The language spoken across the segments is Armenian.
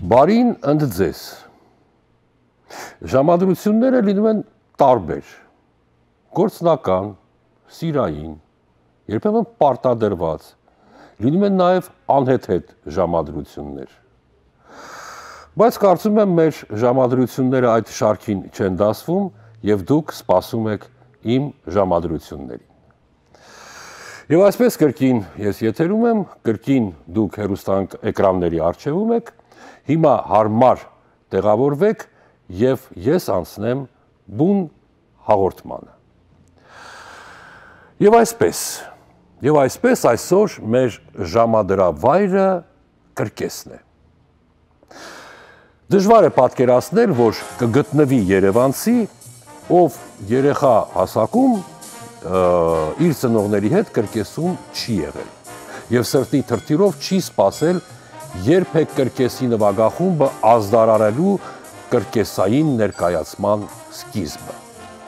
Բարին ընդ ձեզ։ Ժամադրությունները լինում են տարբեր, գործնական, սիրային, երբեմն պարտադրված, լինում են նաև անհեթեթ ժամադրություններ։ Բայց կարծում եմ մեր ժամադրությունները այդ շարքին չեն դասվում և դուք սպասում եք իմ ժամադրություններին։ Եվ այսպես կրկին ես եթերում եմ, կրկին դուք հեռուստաընկ էկրանների առջևում եք, հիմա հարմար տեղավորվեք և ես անցնեմ բուն հաղորդմանը։ Եվ այսպես այսօր մեր ժամադրավայրը կրկեսն է։ Դժվար է պատկերացնել, որ կգտնվի երևանցի, ով երեխա հասակում իր ծնողների հետ կրկեսում չի եղել և սրտի թրթիրով չի սպասել, երբ է կրկեսի նվագախումբը ազդարարելու կրկեսային ներկայացման սկիզբը։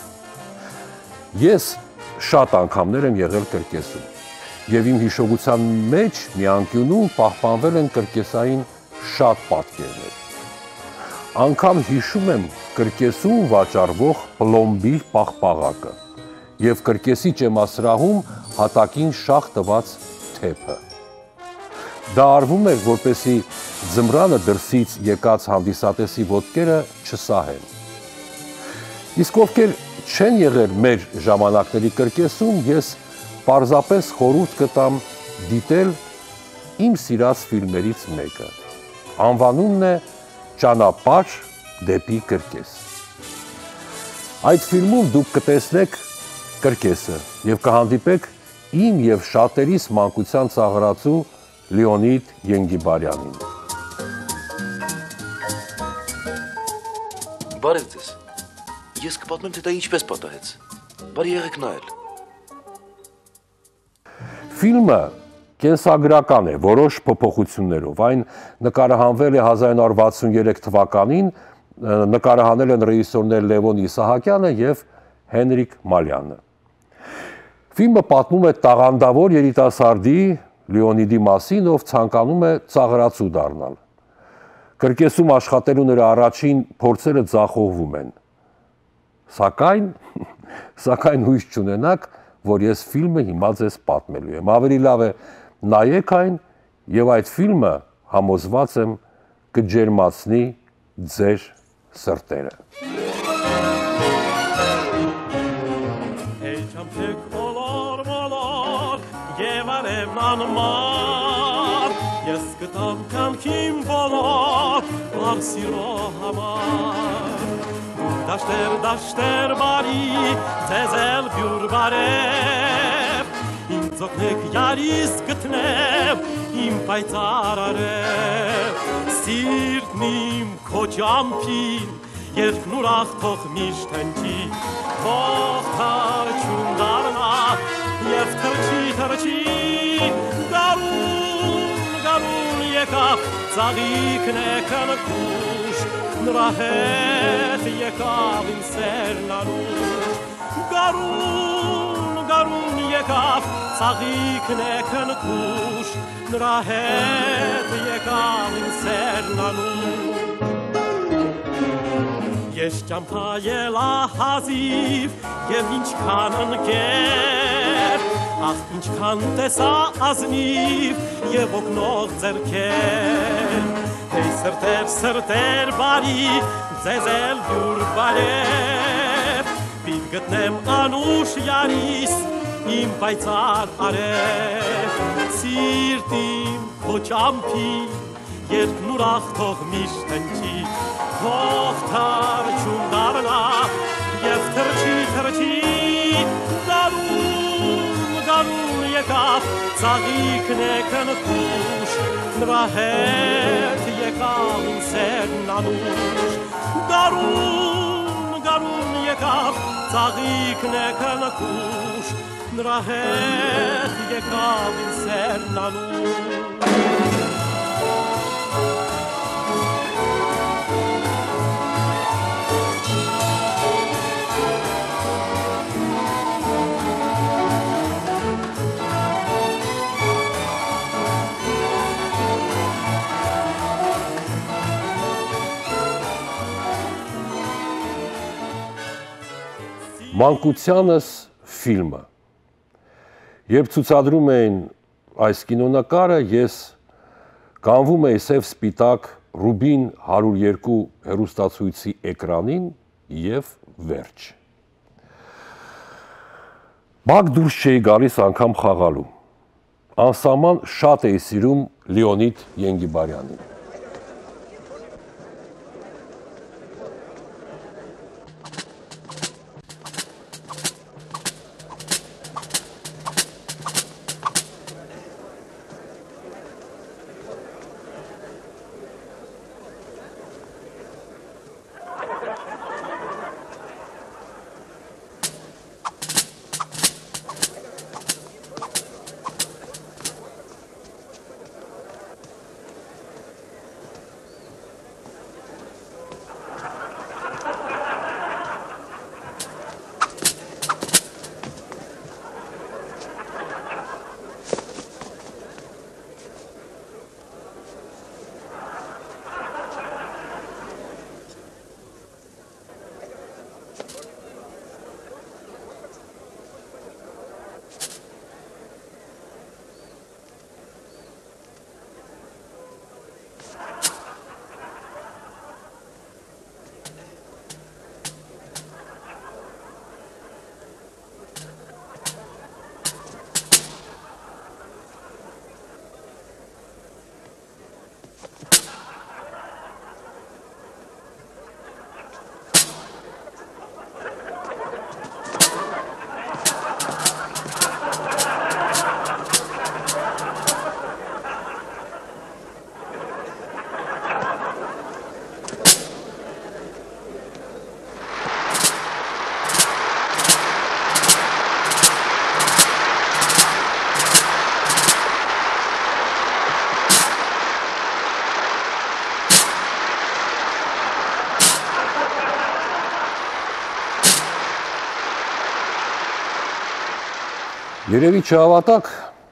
Ես շատ անգամներ եմ եղել կրկեսում և իմ հիշողության մեջ մի անկյունում պահպանվել են կրկեսային շատ պատկերներ։ Անգամ հիշում եմ կրկեսում վաճառվող պլոմբի պաղպաղակը և կրկեսի ճեմասրահում հատակին շաղ տված թեփը։ Դա արվում էր, որպեսզի ձմռանը դրսից եկած հանդիսատեսի ոտքերը չսահեն։ Իսկ ովքեր չեն եղել մեր ժամանակների կրկեսում, ես պարզապես խորհուրդ կտամ դիտել իմ սիրած ֆիլմերից մեկը։ Անվանումն է «Ճանապարհ դեպի կրկես»։ Այդ ֆիլմում դուք կտեսնեք կրկեսը և կհանդիպեք իմ և շատերիս մանկության ծաղրածու Լեոնիդ Ենգիբարյանին։ Բարև ձեզ, ես կպատմեմ, թե դա ինչպես պատահեց, բարի եղեք նայել։ Ֆիլմը կենսագրական է որոշ փոփոխություններով, այն նկարահանվել է 1963 թվականին, նկարահանել են ռեժիսորներ Լևոն Իսահակյանը և Հենրիկ Մալյանը։ Ֆիլմը պատմում է տաղանդավոր երիտասարդի Լեոնիդի մասին, ով ցանկանում է ծաղրածու դառնալ։ Կրկեսում աշխատելու նրա առաջին փորձերը ձախողվում են։ Սակայն հույս չունենաք, որ ես ֆիլմը հիմա ձեզ պատմելու եմ։ Ավելի լավ է նայեք այն և այդ ֆիլմը, համոզված եմ, կջերմացնի ձեր սրտերը։ Եվ արևն անմար, ես գտամ կամքին բոլոր, բար սիրո համար։ Դաշտեր բարի, ձեզ էլ բյուր բարև, ինձ օգնեք յարիս գտնեմ, իմ պայծառ արև։ Սիրտն իմ քո ճամփին, երբ ուրախ թող միշտ հնչի, թող թրջուն դառնա, և թրջի, գարուն եկավ, ծաղիկն է կնկուշ, նրա հետ եկավ իմ սերն անուշ։ Գարուն եկավ, ծաղիկն է կնկուշ, նրա հետ եկավ իմ սերն անուշ։ Ես ճամփայելա հազիվ և ինչքան ընկեր, ախ ինչքան տեսա ազնիվ և օգնող ձեռքեր։ Հեյ սրտեր բարի, ձեզ էլ բյուր բարև, պիտի գտնեմ անուշ յարիս, իմ պայծառ արև։ Սիրտ իմ քո ճամփին, երբ ուրախ թող միշտ հնչի, թող թրջուն դառնա և թրջի, գարուն եկավ, ծաղիկն է կնկուշ, նրա հետ եկավ իմ սերն անուշ։ Գարուն եկավ, ծաղիկն է կնկուշ, նրա հետ եկավ իմ սերն անուշ։ Մանկությանս ֆիլմը։ Երբ ցուցադրում էին այս կինոնակարը, ես կանվում էի սև-սպիտակ Ռուբին 102 հեռուստացույցի էկրանին և վերջ։ Բակ դուրս չէի գալիս անգամ խաղալու։ Անսահման շատ էի սիրում Լեոնիդ Ենգիբարյանին։ Երևի չհավատաք,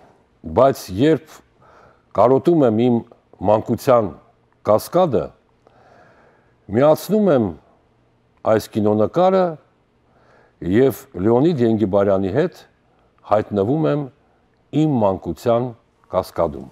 բայց երբ կարոտում եմ իմ մանկության կասկադը, միացնում եմ այս կինոնկարը և Լեոնիդ Ենգիբարյանի հետ հայտնվում եմ իմ մանկության կասկադում։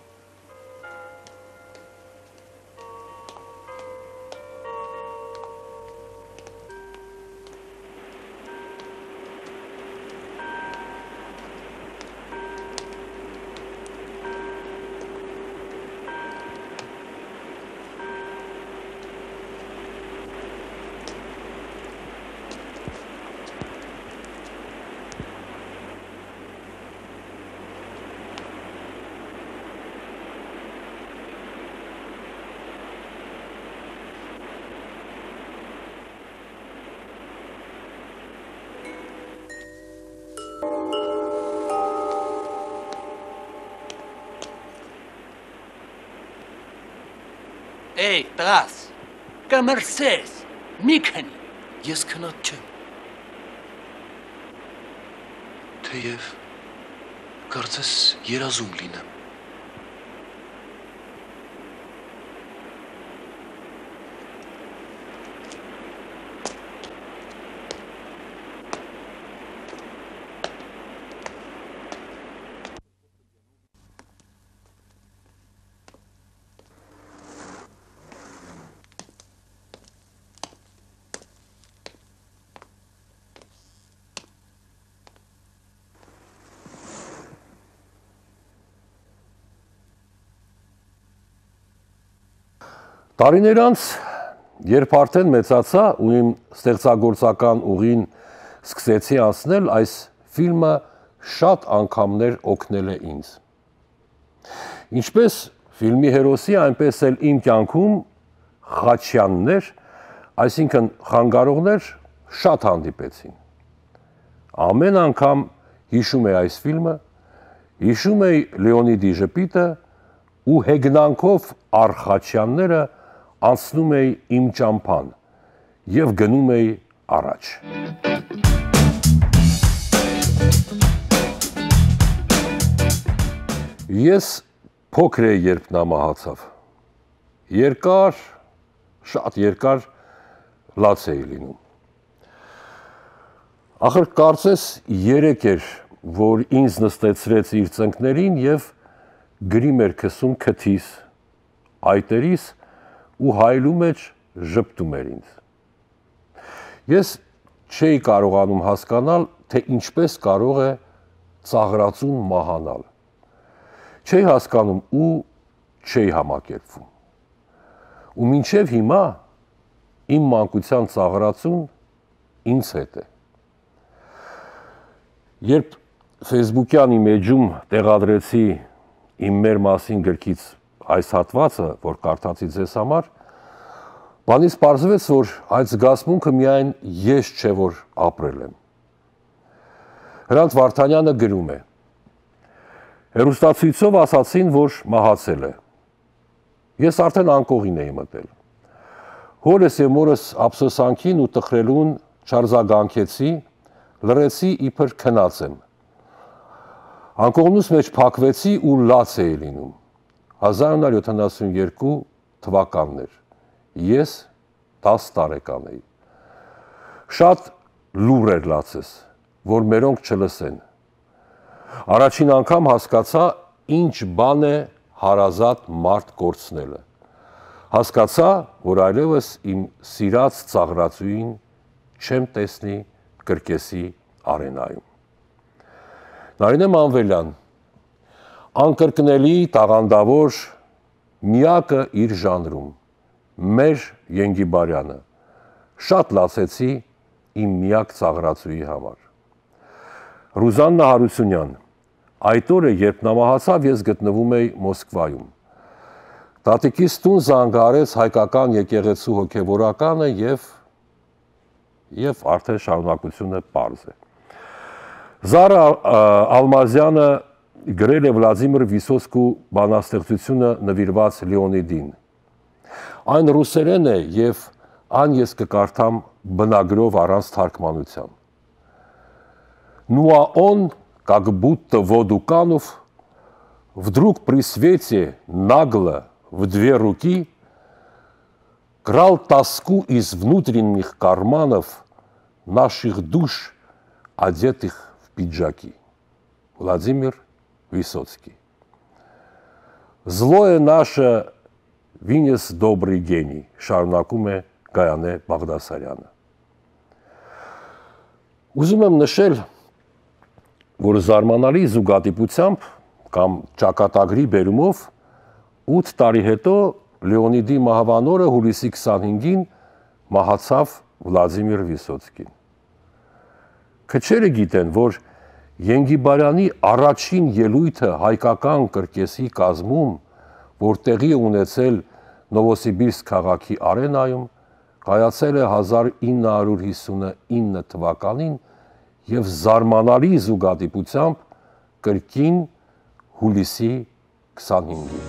Էй, տղաս, կմրսես, մի քնի։ Ես քնած չեմ։ Թեև կարծես երազում լինեմ։ Տարիներ անց, երբ արդեն մեծացա ու իմ ստեղծագործական ուղին սկսեցի անցնել, այս ֆիլմը շատ անգամներ օգնել է ինձ։ Ինչպես ֆիլմի հերոսի, այնպես էլ իմ կյանքում խաչյաններ, այսինքն խանգարողներ շատ հանդիպեցին։ Ամեն անգամ հիշում էի այս ֆիլմը, հիշում էի Լեոնիդի ժպիտը ու հեգնանքով առ խաչյանները անցնում էի իմ ճամփան և գնում էի առաջ։ Ես փոքր էի, երբ նա մահացավ։ Երկար, շատ երկար լաց էի լինում։ Ախր կարծես 3 էր, որ ինձ նստեցրեց իր ծնկներին եւ գրի մեր քսում քթիս, այտերիս ու հայլու մեջ ժպտում էր ինձ։ Ես չէի կարողանում հասկանալ, թե ինչպես կարող է ծաղրածուն մահանալ։ Չէի հասկանում ու չէի համակերպվում։ Ու մինչև հիմա իմ մանկության ծաղրածուն ինձ հետ է։ Երբ Facebook-յան իմեջում տեղադրեցի իմ մեր մասին գրքից այս հատվածը, որ կարդացի ձեզ համար, բանից պարզվեց, որ այդ զգացմունքը միայն ես չէ, որ ապրել եմ։ Հրանտ Վարդանյանը գրում է. հեռուստացույցով ասացին, որ մահացել է։ Ես արդեն անկողին էի մտել։ Հորս և մորս ափսոսանքին ու տխրելուն չարձագանքեցի, լռեցի իբր քնած եմ։ Անկողնուս մեջ փակվեցի ու լաց էի լինում։ 1972 թվականն էր։ Ես 10 տարեկան էի։ Շատ լուռ էր լացես, որ մերոնք չլսեն։ Առաջին անգամ հասկացա, ինչ բան է հարազատ մարդ կորցնելը։ Հասկացա, որ այլևս իմ սիրած ծաղրածուին չեմ տեսնի կրկեսի արենայում։ Նարինե Մանվելյան, անկրկնելի տաղանդավոր միակը իր ժանրում, մեր Ենգիբարյանը, շատ լացեցի իմ միակ ծաղրածուի համար։ Ռուզաննա Հարությունյան, այդ օրը, երբ նա մահացավ, ես գտնվում էի Մոսկվայում։ Տատիկիս տուն զանգարեց հայկական եկեղեցու հոգևորականը և արդեն շարունակությունը պարզ է։ Զարա Ալմազյանը գրել է Վլադիմիր Վիսոցկու բանաստեղծությունը նվիրված Լեոնիդին։ Այն ռուսերեն է և այն ես կկարդամ բնագրով առանց թարգմանության։ Ну а он, как будто воду канув, вдруг при свете нагло в 2 руки крал тоску из внутренних карманов наших душ, одетых в пиджаки. Владимир Высоцкий. Злое наше вынес добрый гений, շարունակում է Գայանե Բաղդասարյանը։ Ուզում եմ նշել, որ զարմանալի զուգադիպությամբ կամ ճակատագրի բերումով 8 տարի հետո Լեոնիդի մահվան օրը հուլիսի 25-ին մահացավ Վլադիմիր Վիսոցկին։ Քչերը գիտեն, որ Ենգիբարյանի առաջին ելույթը հայկական կրկեսի կազմում, որ տեղի է ունեցել Նովոսիբիրսկ քաղաքի արենայում, կայացել է 1959 թվականին և զարմանալի զուգադիպությամբ կրկին հուլիսի 25-ին։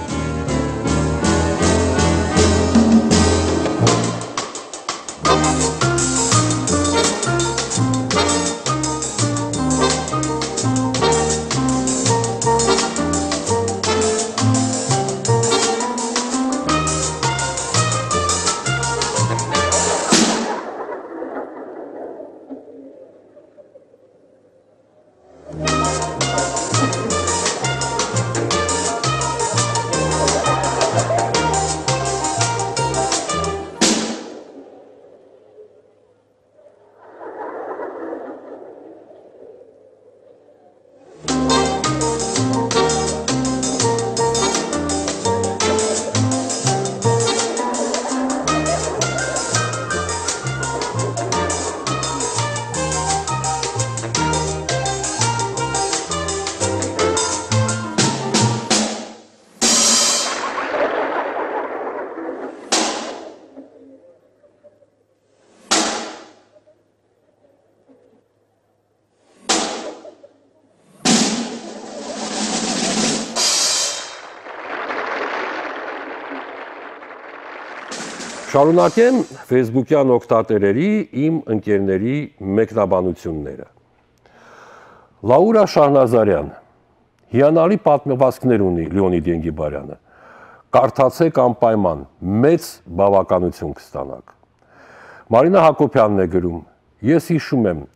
Շարունակեմ Facebook-յան օգտատերերի իմ ընկերների մեկնաբանությունները։ Լաուրա Շահնազարյան, հիանալի պատմվածքներ ունի Լեոնիդ Ենգիբարյանը, կարդացեք անպայման, մեծ բավականություն կստանաք։ Մարինա Հակոբյանն է գրում, ես հիշում եմ,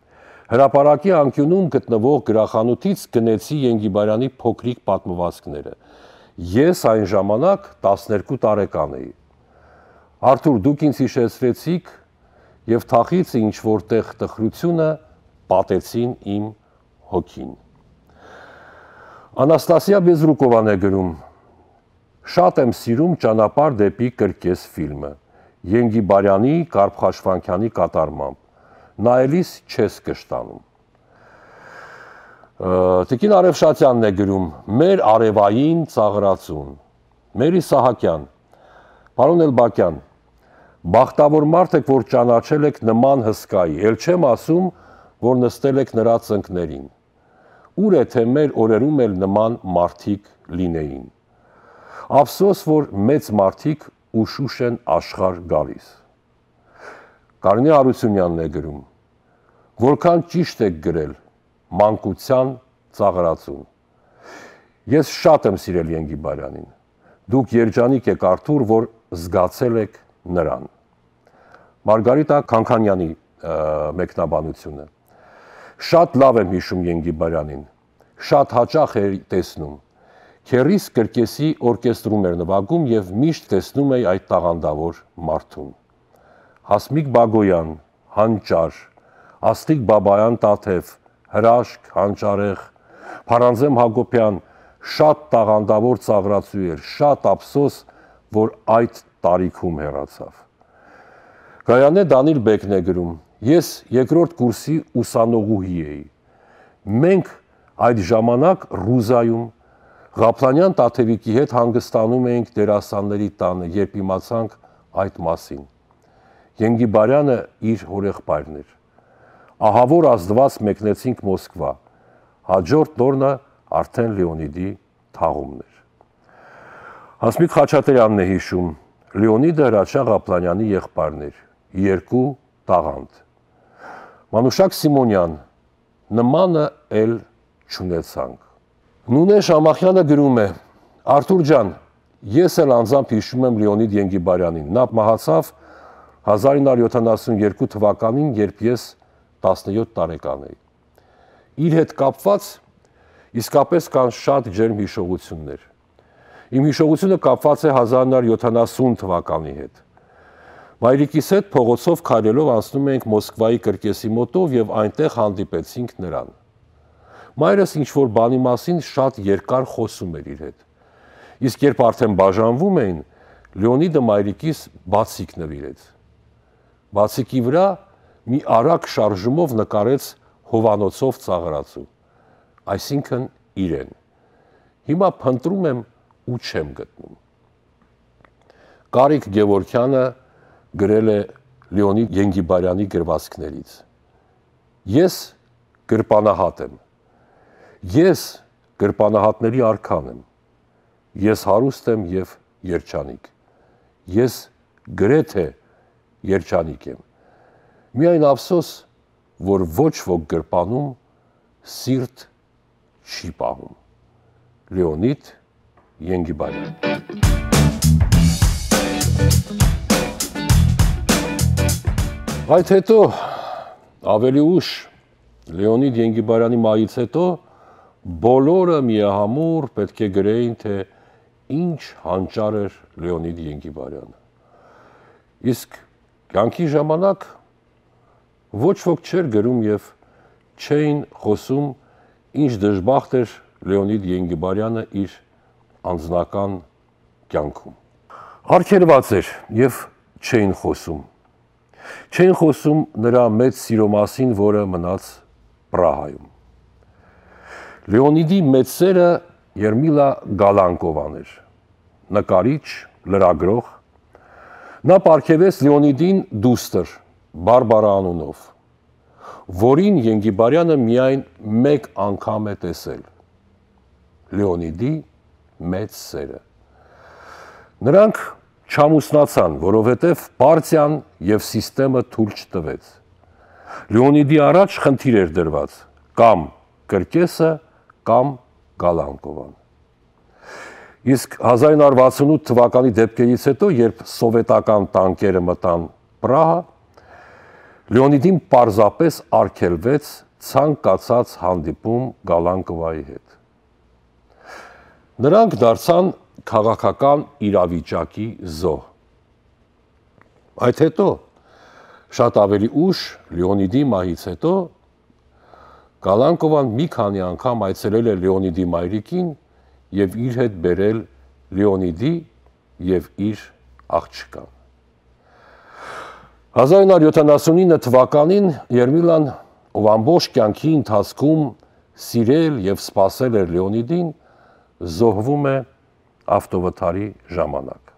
Հրապարակի անկյունում գտնվող գրախանութից գնեցի Ենգիբարյանի փոքրիկ պատմվածքները։ Ես այն ժամանակ 12 տարեկան էի։ Արթուր, դուք ինձ հիշեցրեցիք եւ թախից ինչ որտեղ տխրությունը պատեցին իմ հոգին։ Անաստասիա Բեզրուկովան է գրում. Շատ եմ սիրում «Ճանապարհ դեպի կրկես» ֆիլմը, Ենգիբարյանի, Կարփ-Խաչվանքյանի կատարմամբ։ Նայելիս չես կշտանում։ Տիկին Արևշատյանն է գրում. մեր արևային ծաղրածուն։ Մերի Սահակյան. Պարոն Էլբակյան, բախտավոր մարդ եք, որ ճանաչել եք նման հսկայի, էլ չեմ ասում, որ նստել եք նրա ծնկներին։ Ուր է թե մեր օրերում էլ նման մարդիկ լինեին։ Ափսոս, որ մեծ մարդիկ ուշուշ են աշխարհ գալիս։ Կարինե Հարությունյանն է գրում. որքան ճիշտ եք գրել, մանկության ծաղրածուն։ Ես շատ եմ սիրել Ենգիբարյանին։ Դուք երջանիկ եք Արթուր, որ զգացել եք նրան։ Մարգարիտա Քանքանյանի մեկնաբանությունը։ Շատ լավ եմ հիշում Ենգիբարյանին, շատ հաճախ էր տեսնում։ Քերիս կրկեսի օրկեստրում էր նվագում եւ միշտ տեսնում էի այդ տաղանդավոր մարդուն։ Հասմիկ Բագոյան, Հանճար, Աստղիկ Բաբայան Տաթև, Հրաշք, Հանճարեղ, Փարանձեմ Հակոբյան, շատ տաղանդավոր ծաղրածու էր, շատ ափսոս, որ այդ տարիքում հեռացավ։ Գայանե Դանիլ Բեկն է գրում. ես երկրորդ կուրսի ուսանողուհի էի։ Մենք այդ ժամանակ Ռուզայում Ղափլանյան Տաթևիկի հետ հանգստանում էինք դերասանների տանը, երբ իմացանք այդ մասին։ Ենգիբարյանը իր հորեղբայրն էր։ Ահավոր ազդված մեկնեցինք Մոսկվա, հաջորդ օրը արդեն Լեոնիդի թաղումն էր։ Հասմիկ Խաչատրյանն է հիշում. Լեոնիդը Հրաչյա Ղափլանյանի եղբայրն էր, երկու տաղանդ։ Մանուշակ Սիմոնյան, նմանը էլ չունեցանք։ Նունե Շամախյանը գրում է. Արթուր ջան, ես էլ անձամբ հիշում եմ Լեոնիդ Ենգիբարյանին, նա մահացավ 1972 թվականին, երբ ես 17 տարեկան էի։ Իր հետ կապված իսկապես կան շատ ջերմ հիշողություններ։ Իմ հիշողությունը կապված է 1970 թվականի հետ։ Մայրիկիս հետ փողոցով քայլելով անցնում էինք Մոսկվայի կրկեսի մոտով եւ այնտեղ հանդիպեցինք նրան։ Մայրս ինչ-որ բանի մասին շատ երկար խոսում էր իր հետ։ Իսկ երբ արդեն բաժանվում էին, Լեոնիդը մայրիկիս բացիկ նվիրեց։ Բացիկի վրա մի արագ շարժումով նկարեց հովանոցով ծաղրածու, այսինքն իրեն։ Հիմա փնտրում եմ ու չեմ գտնում։ Կարիկ Գևորգյանը գրել է Լեոնիդ Ենգիբարյանի գրվածքներից. Ես գրպանահատ եմ։ Ես գրպանահատների արքան եմ։ Ես հարուստ եմ եւ երջանիկ։ Ես գրեթե երջանիկ եմ։ Միայն ափսոս, որ ոչ ոք գրպանում սիրտ չի պահում։ Լեոնիդ Ենգիբարյան։ Այդ հետո ավելի ուշ Լեոնիդ Ենգիբարյանի մահից հետո բոլորը միահամուռ պետք է գրեին, թե ինչ հանճար էր Լեոնիդ Ենգիբարյանը։ Իսկ կյանքի ժամանակ ոչ ոք չէր գրում եւ չէին խոսում, ինչ դժբախտ էր Լեոնիդ Ենգիբարյանը իր անձնական կյանքում։ Արգելված էր եւ չէին խոսում։ Չէին խոսում նրա մեծ սիրո մասին, որը մնաց Պրահայում։ Լեոնիդի մեծ սերը Երմիլա Գալանկովան էր, նկարիչ, լրագրող։ Նա պարգևեց Լեոնիդին դուստր, Բարբարա անունով, որին Ենգիբարյանը միայն մեկ անգամ է տեսել։ Լեոնիդի մեծ սերը։ Նրանք չամուսնացան, որովհետև պարտիան եւ սիստեմը թույլ չտվեց։ Լեոնիդի առաջ խնդիր էր դրված՝ կամ Կրկեսը, կամ Գալանկովան։ Իսկ 1968 թվականի դեպքերից հետո, երբ սովետական տանկերը մտան Պրահա, Լեոնիդին պարզապես արգելվեց ցանկացած հանդիպում Գալանկովայի հետ։ Նրանք դարձան քաղաքական իրավիճակի զոհ։ Այդ հետո, շատ ավելի ուշ, Լեոնիդի մահից հետո, Գալանկովան մի քանի անգամ այցելել է Լեոնիդի մայրիկին և իր հետ բերել Լեոնիդի և իր աղջկան։ 1979 թվականին Երմիլան, ով ամբողջ կյանքի ընթացքում սիրել և սպասել էր Լեոնիդին, զոհվում է ավտովթարի ժամանակ։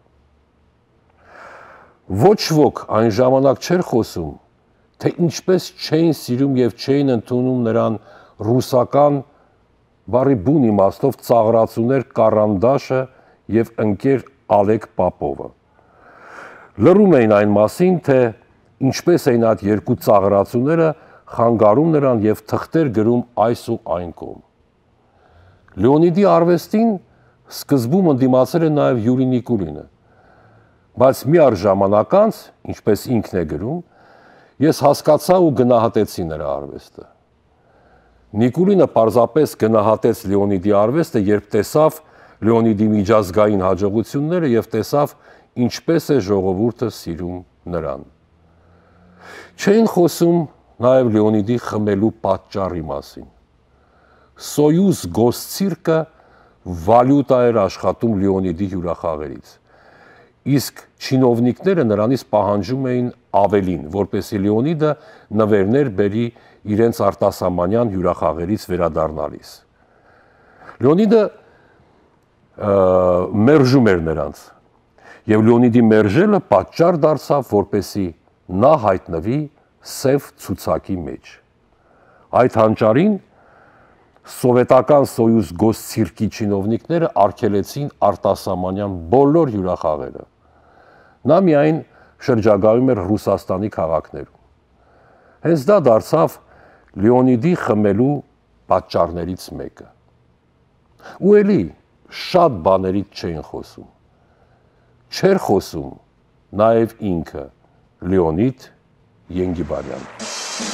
Ոչ ոք այն ժամանակ չէր խոսում, թե ինչպես չէին սիրում և չէին ընդունում նրան ռուսական բառի բուն իմաստով ծաղրացուներ Կարանդաշը և ընկեր Ալեկ Պապովը։ Լռում էին այն մասին, թե ինչպես էին այդ երկու ծաղրացուները խանգարում նրան և թղթեր գրում այս ու այն կողմ։ Լեոնիդի արվեստին սկզբում ընդդիմացել է նաև Յուրի Նիկուլինը, բայց մի առժամանակ անց, ինչպես ինքն է գրում, ես հասկացա ու գնահատեցի նրա արվեստը։ Նիկուլինը պարզապես գնահատեց Լեոնիդի արվեստը, երբ տեսավ Լեոնիդի միջազգային հաջողությունները և տեսավ ինչպես է ժողովուրդը սիրում նրան։ Չէին խոսում նաև Լեոնիդի խմելու պատճառի մասին։ Սոյուզ գոսցիրկը վալյուտա էր աշխատում Լեոնիդի հյուրախաղերից, իսկ չինովնիկները նրանից պահանջում էին ավելին, որպեսզի Լեոնիդը նվերներ բերի իրենց արտասահմանյան հյուրախաղերից վերադառնալիս։ Լեոնիդը մերժում էր նրանց, և Լեոնիդի մերժելը պատճառ դարձավ, որպեսզի նա հայտնվի սև ցուցակի մեջ։ Այդ հանճարին սովետական Սոյուզ գոսցիրկի չինովնիկները արգելեցին արտասահմանյան բոլոր հյուրախաղերը։ Նա միայն շրջագայում էր Ռուսաստանի քաղաքներում։ Հենց դա դարձավ Լեոնիդի խմելու պատճառներից մեկը։ Ու էլի շատ բաներից չէին խոսում։ Չէր խոսում նաև ինքը Լեոնիդ Ենգիբարյանը։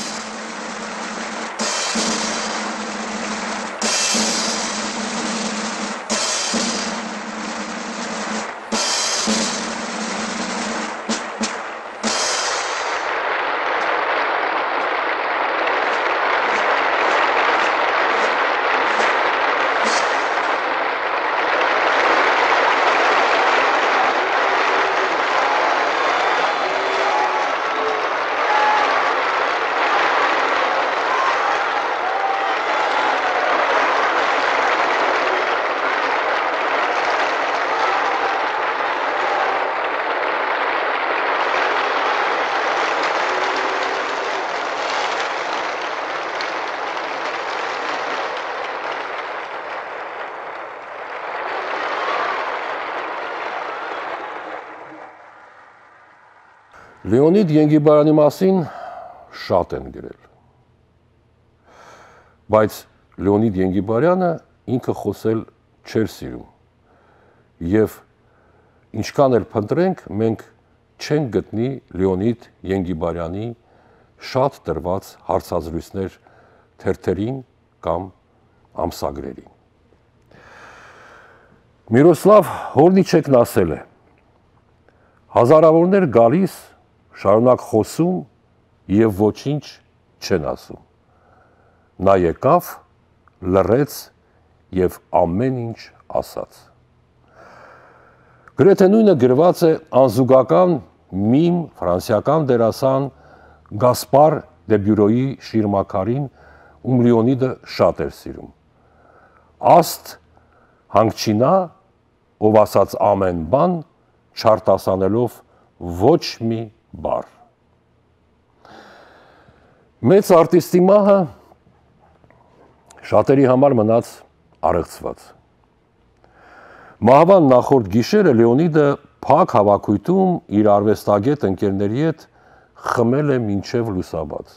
Լեոնիդ Ենգիբարյանի մասին շատ են գրել, բայց Լեոնիդ Ենգիբարյանը ինքը խոսել չէր սիրում և ինչքան էլ փնտրենք, մենք չենք գտնի Լեոնիդ Ենգիբարյանի շատ տրված հարցազրույցներ թերթերին կամ ամսագրերին։ Միրոսլավ Հորնիչեկն ասել է. հազարավորներ գալիս, շարունակ խոսում և ոչինչ չեն ասում։ Նա եկավ, լռեց և ամեն ինչ ասաց։ Գրեթե նույնը գրված է անզուգական միմ ֆրանսիական դերասան Գասպար դե Բյուրոյի շիրմաքարին, ում Լեոնիդը շատ էր սիրում։ Աստ հանգչինա, ով ասաց ամեն բան, չարտասանելով ոչ մի բառ։ Մեծ արտիստի մահը շատերի համար մնաց առեղծված։ Մահվան նախորդ գիշերը Լեոնիդը փակ հավաքույթում իր արվեստագետ ընկերների հետ խմել է մինչև լուսաբաց։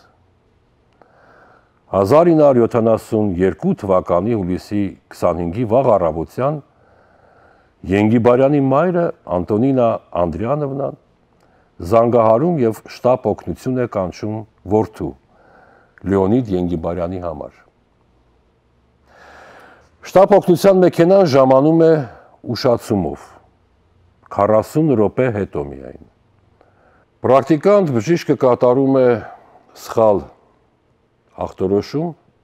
1972 թվականի հուլիսի 25-ի վաղ առավոտյան Ենգիբարյանի մայրը Անտոնինա Անդրեանովնան զանգահարում և շտապ օգնություն է կանչում որդու Լեոնիդ Ենգիբարյանի համար։ Շտապ օգնության մեքենան ժամանում է ուշացումով, 40 րոպե հետո միայն։ Պրակտիկանտ բժիշկը կատարում է սխալ ախտորոշում,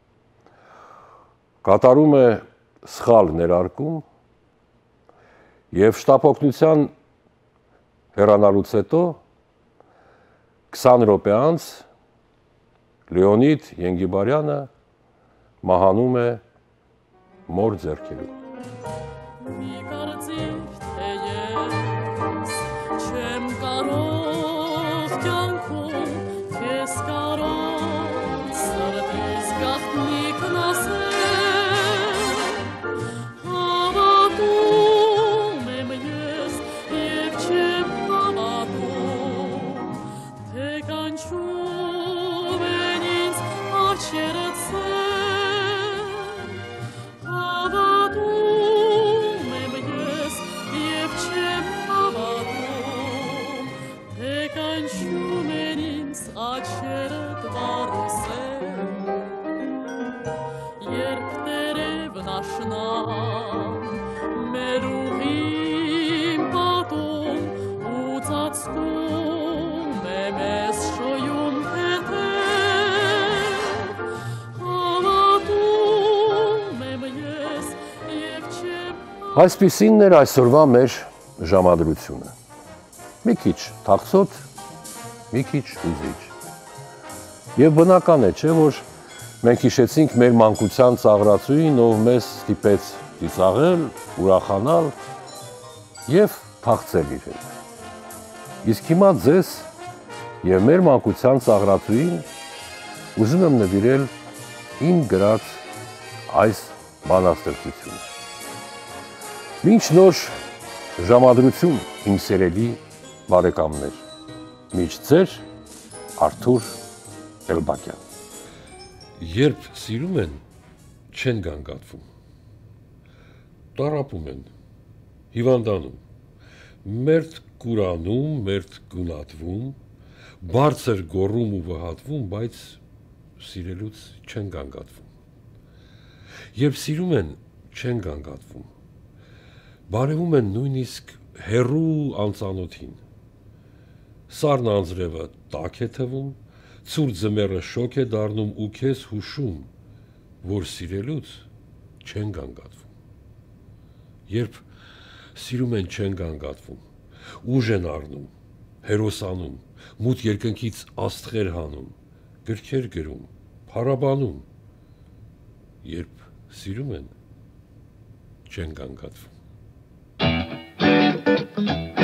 կատարում է սխալ ներարկում և շտապ օգնության հեռանալուց հետո 20 րոպե անց Լեոնիդ Ենգիբարյանը մահանում է մոր ձեռքերում։ Մի կարծիր, թե ես չեմ կարող կյանքում քեզ կարող սրտիս գաղտնիքն ասել, հավատում եմ ես և չեմ հավատում, թե կանչում են ինձ արջերը ցել, հավատում եմ ես և չեմ հավատում, թե կանչում են ինձ արջերը դվարսել, երբ տերևն աշնան մեր ուղին պատում ու ծածկում է մեզ շոյում թեթև, հավատում եմ ես և չեմ Այսպիսինն էր այսօրվա մեր ժամադրությունը։ Մի քիչ թախծոտ, մի քիչ հուզիչ։ Եվ բնական է, չէ, որ մենք հիշեցինք մեր մանկության ծաղրածուին, ով մեզ ստիպեց ծիծաղել, ուրախանալ և թախծել իրեն։ Իսկ հիմա ձեզ և մեր մանկության ծաղրածուին ուզում եմ նվիրել իմ գրած այս բանաստեղծությունը։ Մինչ նոր ժամադրություն, իմ սերելի բարեկամներ, միջ ձեր Արթուր Էլբակյան։ Երբ սիրում են, չեն գանգատվում, տառապում են, հիվանդանում, մերթ կուրանում, մերթ գունատվում, բարձր գոռում ու վհատվում, բայց սիրելուց չեն գանգատվում։ Երբ սիրում են, չեն գանգատվում, բարևում են նույնիսկ հեռու անծանոթին, սառն անձրևը տաք է թվում, ցուրտ ձմեռը շոգ է դառնում ու քեզ հուշում, որ սիրելուց չեն գանգատվում։ Երբ սիրում են, չեն գանգատվում, ուժ են առնում, հերոսանում, մութ երկնքից աստղեր հանում, գրքեր գրում, փառաբանում, երբ սիրում են, չեն գանգատվում։